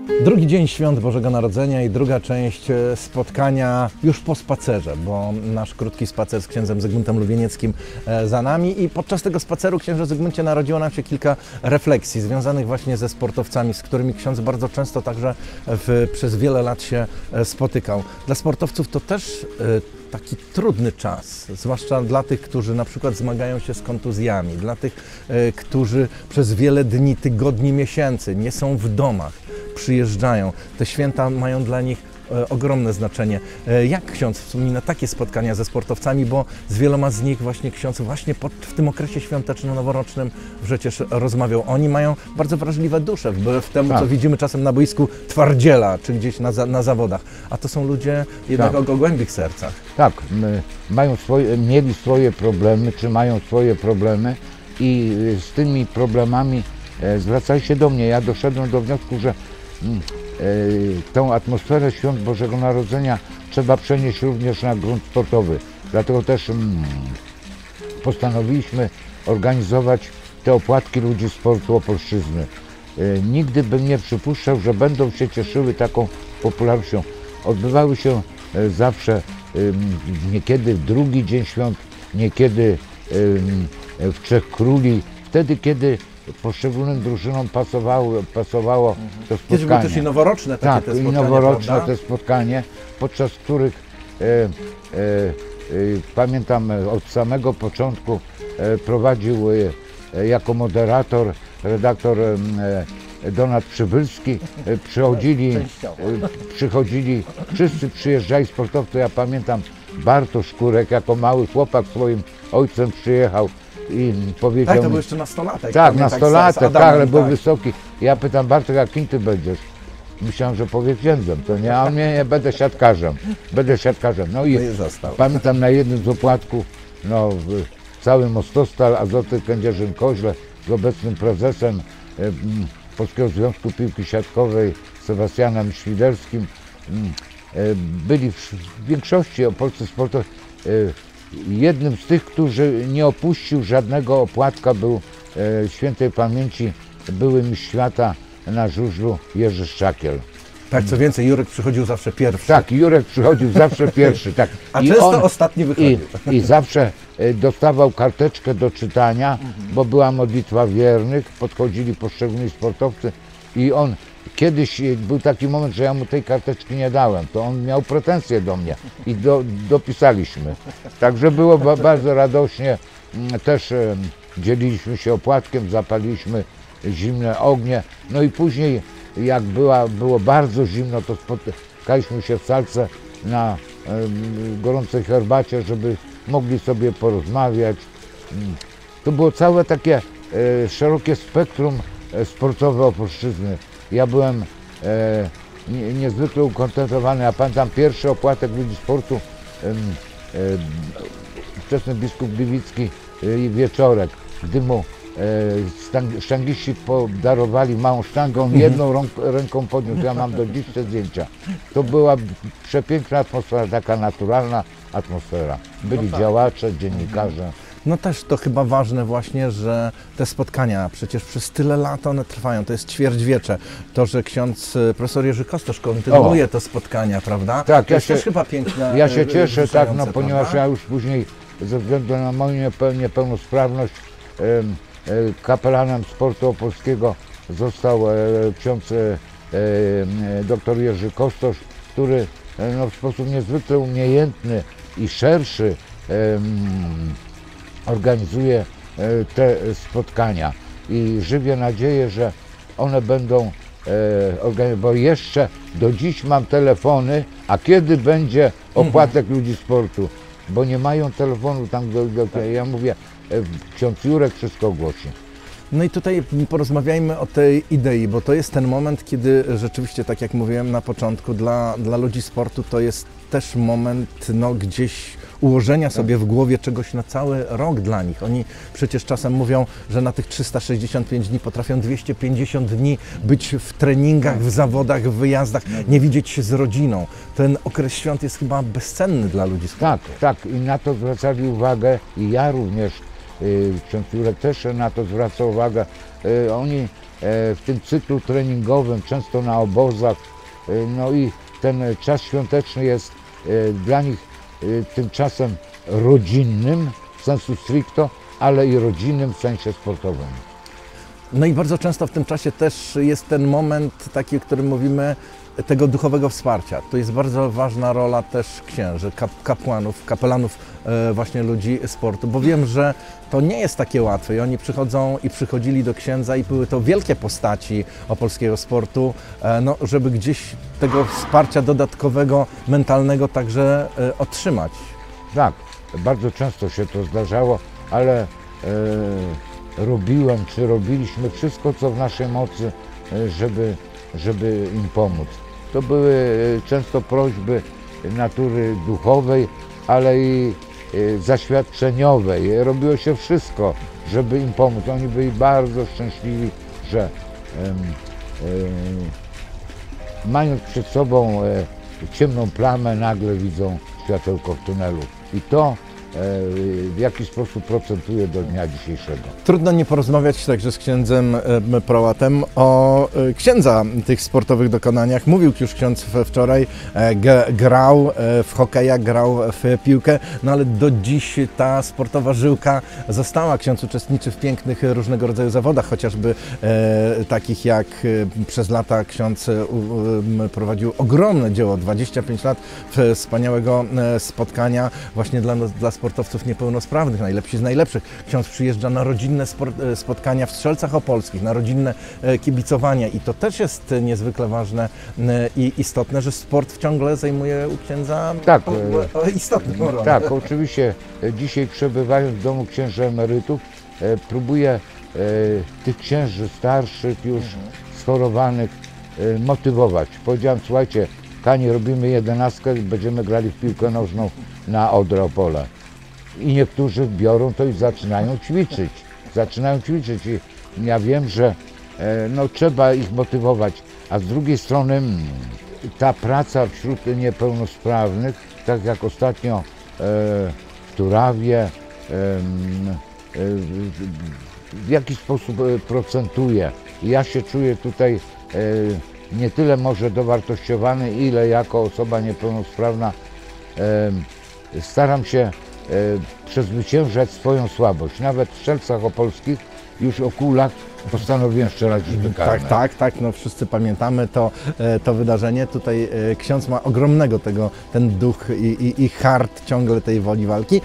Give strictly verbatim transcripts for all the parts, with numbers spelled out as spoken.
Drugi dzień Świąt Bożego Narodzenia i druga część spotkania już po spacerze, bo nasz krótki spacer z księdzem Zygmuntem Lubienieckim za nami i podczas tego spaceru, księże Zygmuncie, narodziło nam się kilka refleksji związanych właśnie ze sportowcami, z którymi ksiądz bardzo często także w, przez wiele lat się spotykał. Dla sportowców to też taki trudny czas, zwłaszcza dla tych, którzy na przykład zmagają się z kontuzjami, dla tych, którzy przez wiele dni, tygodni, miesięcy nie są w domach, przyjeżdżają. Te święta mają dla nich e, ogromne znaczenie. E, jak ksiądz wspomina takie spotkania ze sportowcami, bo z wieloma z nich właśnie ksiądz właśnie pod, w tym okresie świąteczno-noworocznym przecież rozmawiał. Oni mają bardzo wrażliwe dusze, wbrew temu, tak, co widzimy czasem na boisku twardziela, czy gdzieś na, za, na zawodach. A to są ludzie jednak tak. o głębich sercach. Tak, mają swoje, mieli swoje problemy, czy mają swoje problemy i z tymi problemami e, zwracali się do mnie. Ja doszedłem do wniosku, że tą atmosferę Świąt Bożego Narodzenia trzeba przenieść również na grunt sportowy. Dlatego też postanowiliśmy organizować te opłatki ludzi sportu Opolszczyzny. Nigdy bym nie przypuszczał, że będą się cieszyły taką popularnością. Odbywały się zawsze niekiedy w drugi dzień świąt, niekiedy w Trzech Króli, wtedy kiedy poszczególnym drużynom pasowało, pasowało mhm. to spotkanie. Kiedyś były też i noworoczne takie tak, te spotkania, i noworoczne prawda? te spotkanie, podczas których e, e, e, pamiętam od samego początku e, prowadził e, jako moderator redaktor e, Donat Przybylski. E, przychodzili, e, przychodzili, wszyscy przyjeżdżali sportowcy. Ja pamiętam, Bartosz Kurek jako mały chłopak swoim ojcem przyjechał i powiedział tak, to mi, był jeszcze nastolatek. Tak, nastolatek, tak, ale był tak. wysoki. Ja pytam, Bartek, a kim ty będziesz? Myślałem, że powie księdzem, to nie, a mnie nie, będę siatkarzem, będę siatkarzem. No i no i pamiętam na jednym z opłatków, no cały Mostostal, Azoty Kędzierzyn-Koźle z obecnym prezesem e, Polskiego Związku Piłki Siatkowej Sebastianem Świderskim e, byli w, w większości opolscy sportowi. E, Jednym z tych, którzy nie opuścił żadnego opłatka, był e, świętej pamięci były mistrz świata na żużlu Jerzy Szczakiel. Tak, co więcej, Jurek przychodził zawsze pierwszy. Tak, Jurek przychodził zawsze pierwszy. Tak. A I często on, ostatni wychodził. I, I zawsze e, dostawał karteczkę do czytania, mhm. bo była modlitwa wiernych, podchodzili poszczególni sportowcy i on kiedyś był taki moment, że ja mu tej karteczki nie dałem, to on miał pretensje do mnie i do, dopisaliśmy. Także było ba bardzo radośnie, też e, dzieliliśmy się opłatkiem, zapaliliśmy zimne ognie, no i później jak była, było bardzo zimno, to spotkaliśmy się w salce na e, gorącej herbacie, żeby mogli sobie porozmawiać. To było całe takie e, szerokie spektrum e, sportowe Opolszczyzny. Ja byłem e, nie, niezwykle ukontentowany. Ja pamiętam pierwszy opłatek ludzi sportu, e, e, wczesny biskup Gliwicki i e, Wieczorek, gdy mu e, sztangiści podarowali małą sztangę, on jedną rąk, ręką podniósł. Ja mam do dziś te zdjęcia. To była przepiękna atmosfera, taka naturalna atmosfera. Byli no tak. działacze, dziennikarze. No też to chyba ważne właśnie, że te spotkania przecież przez tyle lat one trwają, to jest ćwierćwiecze. To, że ksiądz profesor Jerzy Kostosz kontynuuje o. te spotkania, prawda? Tak, to ja jest się, też chyba piękne. Ja się cieszę, tak, no, ponieważ prawda? ja już później ze względu na moją niepełnosprawność e, e, kapelanem sportu opolskiego został e, ksiądz e, e, dr Jerzy Kostosz, który e, no, w sposób niezwykle umiejętny i szerszy e, organizuje te spotkania i żywię nadzieję, że one będą, e, bo jeszcze do dziś mam telefony, a kiedy będzie opłatek mhm. ludzi sportu, bo nie mają telefonu tam, do, do, ja mówię, e, ksiądz Jurek wszystko ogłosi. No i tutaj porozmawiajmy o tej idei, bo to jest ten moment, kiedy rzeczywiście, tak jak mówiłem na początku, dla, dla ludzi sportu to jest też moment no, gdzieś ułożenia sobie w głowie czegoś na cały rok dla nich. Oni przecież czasem mówią, że na tych trzysta sześćdziesiąt pięć dni potrafią dwieście pięćdziesiąt dni być w treningach, w zawodach, w wyjazdach, nie widzieć się z rodziną. Ten okres świąt jest chyba bezcenny dla ludzi sportu. Tak, tak i na to zwracali uwagę i ja również. Ksiądz Jurek też na to zwraca uwagę. Oni w tym cyklu treningowym, często na obozach. No i ten czas świąteczny jest dla nich tym czasem rodzinnym w sensu stricto, ale i rodzinnym w sensie sportowym. No i bardzo często w tym czasie też jest ten moment taki, o którym mówimy, tego duchowego wsparcia. To jest bardzo ważna rola też księży, kap kapłanów, kapelanów, e, właśnie ludzi sportu, bo wiem, że to nie jest takie łatwe i oni przychodzą i przychodzili do księdza i były to wielkie postaci opolskiego sportu, e, no, żeby gdzieś tego wsparcia dodatkowego, mentalnego także e, otrzymać. Tak, bardzo często się to zdarzało, ale e, robiłem, czy robiliśmy wszystko, co w naszej mocy, e, żeby, żeby im pomóc. To były często prośby natury duchowej, ale i zaświadczeniowej. Robiło się wszystko, żeby im pomóc. Oni byli bardzo szczęśliwi, że e, e, mając przed sobą e, ciemną plamę, nagle widzą światełko w tunelu. I to w jaki sposób procentuje do dnia dzisiejszego. Trudno nie porozmawiać także z księdzem prołatem o księdza tych sportowych dokonaniach. Mówił już ksiądz wczoraj, grał w hokeja, grał w piłkę, no ale do dziś ta sportowa żyłka została. Ksiądz uczestniczy w pięknych różnego rodzaju zawodach, chociażby e, takich jak przez lata ksiądz prowadził ogromne dzieło, dwadzieścia pięć lat wspaniałego spotkania właśnie dla, dla sportowców niepełnosprawnych, najlepsi z najlepszych. Ksiądz przyjeżdża na rodzinne sport, spotkania w Strzelcach Opolskich, na rodzinne kibicowania i to też jest niezwykle ważne i istotne, że sport ciągle zajmuje u księdza tak, o, o istotną rolę. Tak, oczywiście dzisiaj przebywając w domu księży emerytów próbuję tych księży starszych, już mhm. schorowanych motywować. Powiedziałem, słuchajcie, Kani, robimy jedenastkę, będziemy grali w piłkę nożną na Odrę Opole. I niektórzy biorą to i zaczynają ćwiczyć. Zaczynają ćwiczyć i ja wiem, że e, no, trzeba ich motywować. A z drugiej strony ta praca wśród niepełnosprawnych, tak jak ostatnio e, w Turawie, e, e, w jaki sposób procentuje. Ja się czuję tutaj e, nie tyle może dowartościowany, ile jako osoba niepełnosprawna e, staram się e, przezwyciężać swoją słabość. Nawet w Strzelcach Opolskich już o pół lat postanowiłem strzelać rzut karne. Tak, tak, tak, no wszyscy pamiętamy to, to wydarzenie. Tutaj ksiądz ma ogromnego tego, ten duch i, i, i hart ciągle tej woli walki.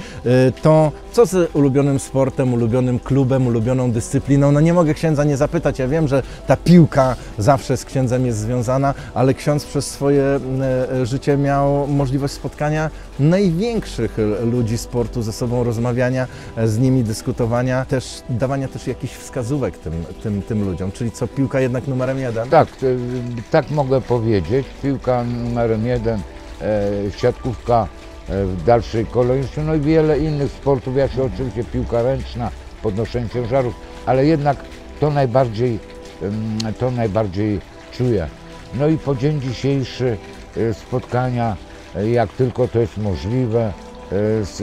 To co z ulubionym sportem, ulubionym klubem, ulubioną dyscypliną? No nie mogę księdza nie zapytać, ja wiem, że ta piłka zawsze z księdzem jest związana, ale ksiądz przez swoje życie miał możliwość spotkania największych ludzi sportu, ze sobą rozmawiania, z nimi dyskutowania, też dawania też jakichś wskazówek tym, tym, tym ludziom, czyli co, piłka jednak numerem jeden? Tak, tak mogę powiedzieć, piłka numerem jeden, e, siatkówka e, w dalszej kolejności, no i wiele innych sportów, ja się oczywiście piłka ręczna, podnoszenie ciężarów, ale jednak to najbardziej, to najbardziej czuję. No i po dzień dzisiejszy e, spotkania, e, jak tylko to jest możliwe, e, z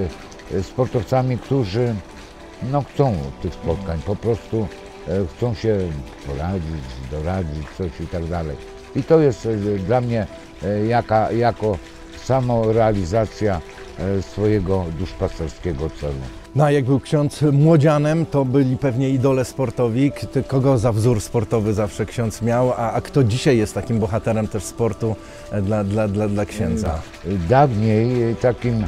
e, sportowcami, którzy no, chcą tych spotkań, po prostu chcą się poradzić, doradzić, coś i tak dalej. I to jest dla mnie jaka, jako samorealizacja swojego duszpasterskiego celu. No a jak był ksiądz młodzianem, to byli pewnie idole sportowi. Kogo za wzór sportowy zawsze ksiądz miał, a, a kto dzisiaj jest takim bohaterem też sportu dla, dla, dla, dla księdza? Dawniej takim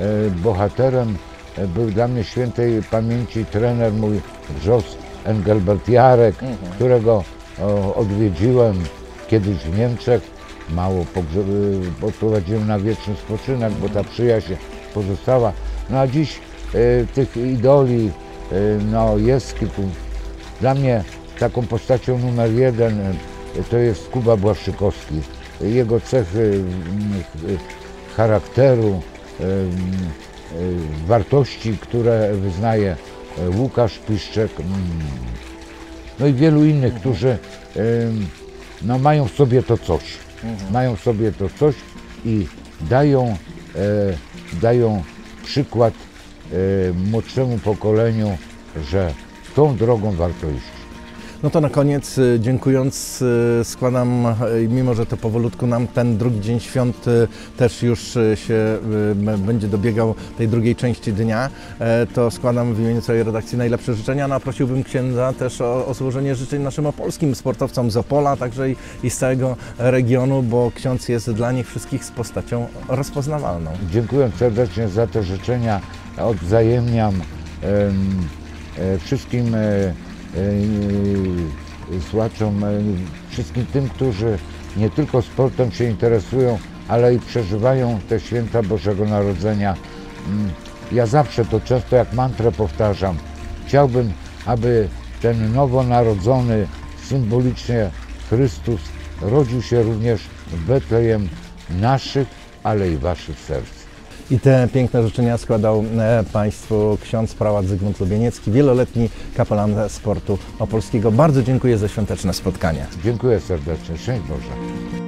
bohaterem był dla mnie świętej pamięci trener mój Wrzos Engelbert Jarek, mhm. którego o, odwiedziłem kiedyś w Niemczech. Mało odprowadziłem na wieczny spoczynek, bo ta przyjaźń pozostała. No a dziś e, tych idoli e, no, jest kilku. Dla mnie taką postacią numer jeden e, to jest Kuba Błaszczykowski. Jego cechy e, charakteru, e, e, wartości, które wyznaje Łukasz Piszczek, no i wielu innych, mhm. którzy no, mają w sobie to coś, mhm. mają w sobie to coś i dają, e, dają przykład e, młodszemu pokoleniu, że tą drogą warto iść. No to na koniec, y, dziękując, y, składam, y, mimo że to powolutku nam ten drugi dzień świąt y, też już y, się y, m- będzie dobiegał tej drugiej części dnia, e, to składam w imieniu całej redakcji najlepsze życzenia. No a prosiłbym księdza też o, o złożenie życzeń naszym opolskim sportowcom z Opola, także i, i z całego regionu, bo ksiądz jest dla nich wszystkich z postacią rozpoznawalną. Dziękuję serdecznie za te życzenia. Odwzajemniam em, e, wszystkim e, e, słuchaczom, e, wszystkim tym, którzy nie tylko sportem się interesują, ale i przeżywają te święta Bożego Narodzenia. Mm, Ja zawsze to często jak mantrę powtarzam. Chciałbym, aby ten nowonarodzony, symbolicznie Chrystus rodził się również w Betlejem naszych, ale i waszych serc. I te piękne życzenia składał e, Państwu ksiądz prałat Zygmunt Lubieniecki, wieloletni kapelan sportu opolskiego. Bardzo dziękuję za świąteczne spotkanie. Dziękuję serdecznie. Szczęść Boże.